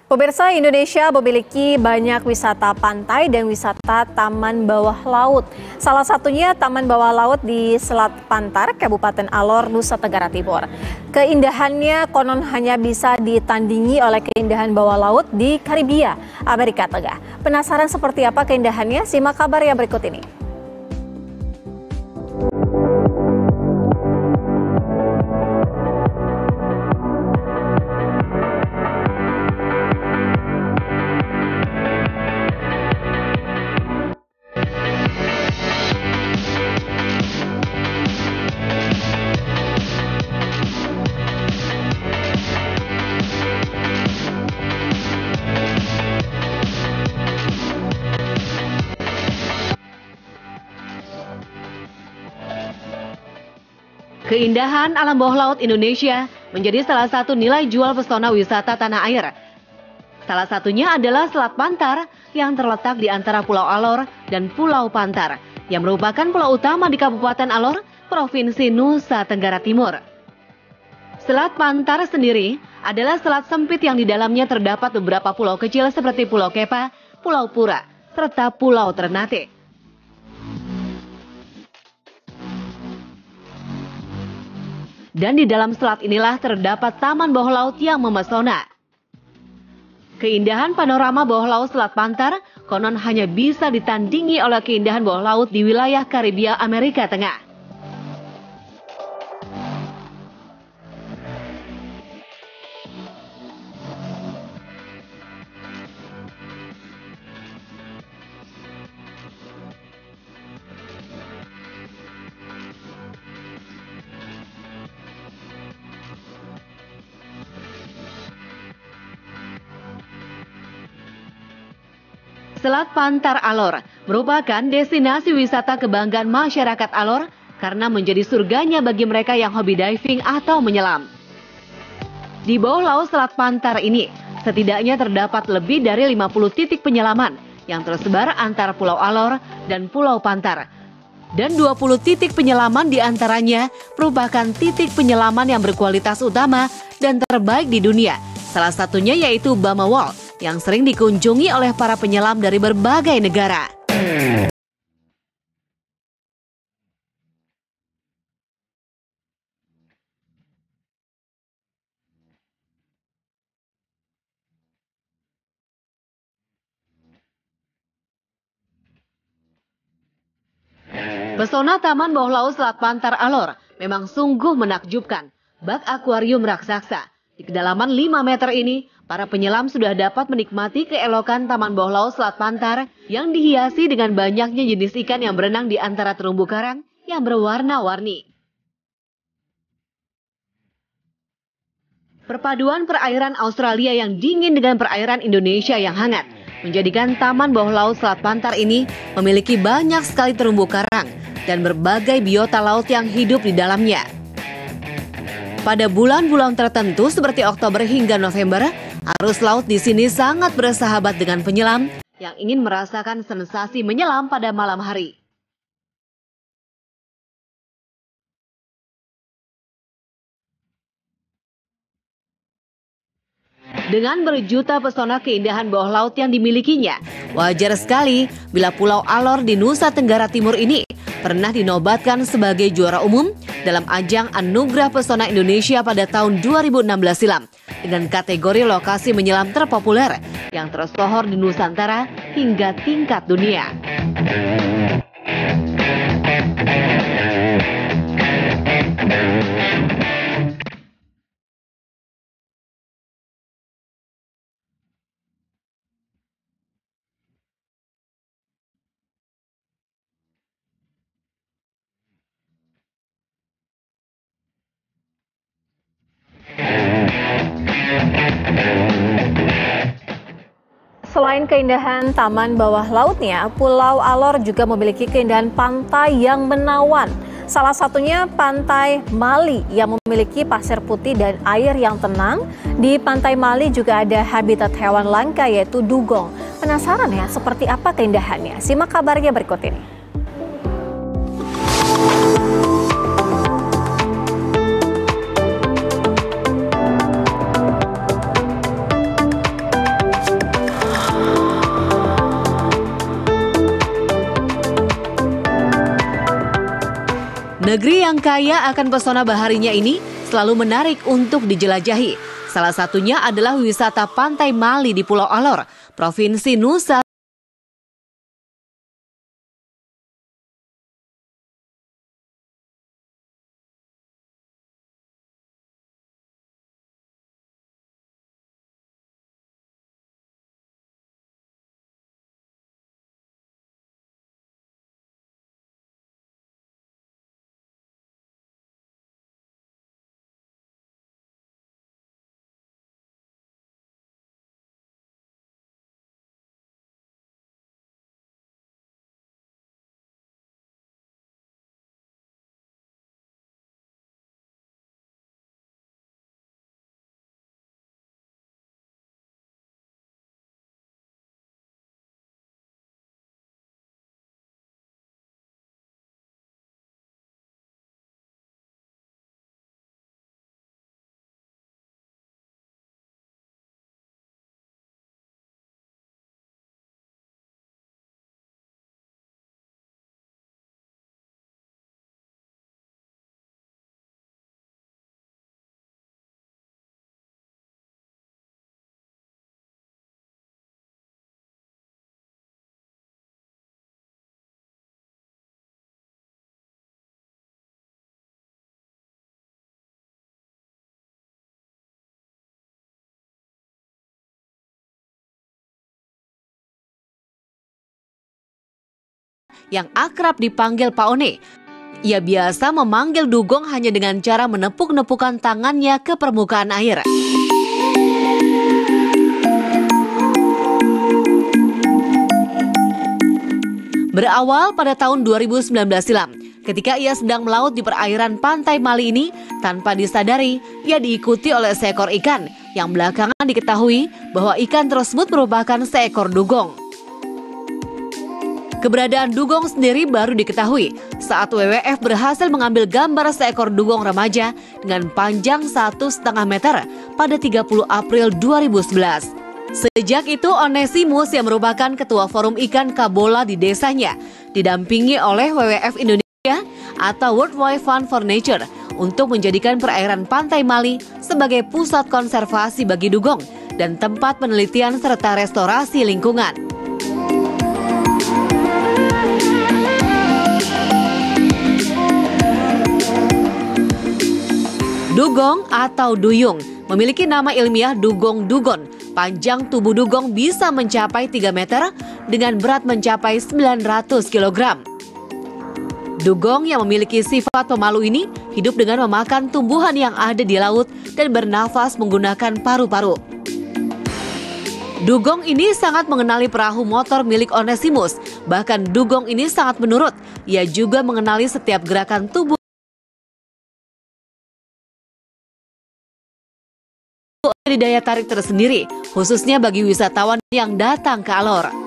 Pemirsa, Indonesia memiliki banyak wisata pantai dan wisata taman bawah laut. Salah satunya Taman Bawah Laut di Selat Pantar, Kabupaten Alor, Nusa Tenggara Timur. Keindahannya konon hanya bisa ditandingi oleh keindahan bawah laut di Karibia, Amerika Tengah. Penasaran seperti apa keindahannya? Simak kabar yang berikut ini. Keindahan alam bawah laut Indonesia menjadi salah satu nilai jual pesona wisata tanah air. Salah satunya adalah Selat Pantar yang terletak di antara Pulau Alor dan Pulau Pantar, yang merupakan pulau utama di Kabupaten Alor, Provinsi Nusa Tenggara Timur. Selat Pantar sendiri adalah selat sempit yang di dalamnya terdapat beberapa pulau kecil seperti Pulau Kepa, Pulau Pura, serta Pulau Ternate. Dan di dalam selat inilah terdapat taman bawah laut yang memesona. Keindahan panorama bawah laut Selat Pantar konon hanya bisa ditandingi oleh keindahan bawah laut di wilayah Karibia, Amerika Tengah. Selat Pantar Alor merupakan destinasi wisata kebanggaan masyarakat Alor karena menjadi surganya bagi mereka yang hobi diving atau menyelam. Di bawah laut Selat Pantar ini setidaknya terdapat lebih dari 50 titik penyelaman yang tersebar antara Pulau Alor dan Pulau Pantar. Dan 20 titik penyelaman diantaranya merupakan titik penyelaman yang berkualitas utama dan terbaik di dunia. Salah satunya yaitu Bama Wall, yang sering dikunjungi oleh para penyelam dari berbagai negara. Pesona Taman Bawah Laut Selat Pantar Alor memang sungguh menakjubkan. Bak akuarium raksasa di kedalaman 5 meter ini, para penyelam sudah dapat menikmati keelokan Taman Bawah Laut Selat Pantar yang dihiasi dengan banyaknya jenis ikan yang berenang di antara terumbu karang yang berwarna-warni. Perpaduan perairan Australia yang dingin dengan perairan Indonesia yang hangat menjadikan Taman Bawah Laut Selat Pantar ini memiliki banyak sekali terumbu karang dan berbagai biota laut yang hidup di dalamnya. Pada bulan-bulan tertentu seperti Oktober hingga November, arus laut di sini sangat bersahabat dengan penyelam yang ingin merasakan sensasi menyelam pada malam hari. Dengan berjuta pesona keindahan bawah laut yang dimilikinya, wajar sekali bila Pulau Alor di Nusa Tenggara Timur ini pernah dinobatkan sebagai juara umum dalam ajang Anugerah Pesona Indonesia pada tahun 2016 silam dengan kategori lokasi menyelam terpopuler yang tersohor di Nusantara hingga tingkat dunia. Selain keindahan taman bawah lautnya, Pulau Alor juga memiliki keindahan pantai yang menawan. Salah satunya Pantai Mali yang memiliki pasir putih dan air yang tenang. Di Pantai Mali juga ada habitat hewan langka yaitu dugong. Penasaran ya seperti apa keindahannya? Simak kabarnya berikut ini. Negeri yang kaya akan pesona baharinya ini selalu menarik untuk dijelajahi. Salah satunya adalah wisata Pantai Mali di Pulau Alor, Provinsi Nusa yang akrab dipanggil Pak One. Ia biasa memanggil dugong hanya dengan cara menepuk-nepukan tangannya ke permukaan air. Berawal pada tahun 2019 silam, ketika ia sedang melaut di perairan Pantai Mali ini, tanpa disadari, ia diikuti oleh seekor ikan yang belakangan diketahui bahwa ikan tersebut merupakan seekor dugong. Keberadaan dugong sendiri baru diketahui saat WWF berhasil mengambil gambar seekor dugong remaja dengan panjang 1,5 meter pada 30 April 2011. Sejak itu Onesimus yang merupakan ketua forum ikan Kabola di desanya didampingi oleh WWF Indonesia atau World Wide Fund for Nature untuk menjadikan perairan Pantai Mali sebagai pusat konservasi bagi dugong dan tempat penelitian serta restorasi lingkungan. Dugong atau duyung memiliki nama ilmiah dugong dugon. Panjang tubuh dugong bisa mencapai 3 meter dengan berat mencapai 900 kg. Dugong yang memiliki sifat pemalu ini hidup dengan memakan tumbuhan yang ada di laut dan bernafas menggunakan paru-paru. Dugong ini sangat mengenali perahu motor milik Onesimus. Bahkan dugong ini sangat menurut. Ia juga mengenali setiap gerakan tubuh dari daya tarik tersendiri, khususnya bagi wisatawan yang datang ke Alor.